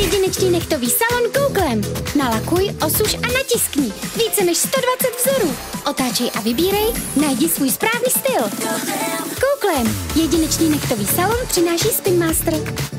Jedinečný nechtový salon Googlem. Nalakuj, osuš a natiskni. Více než 120 vzorů. Otáčej a vybírej, najdi svůj správný styl. Googlem. Jedinečný nechtový salon přináší Spin Master.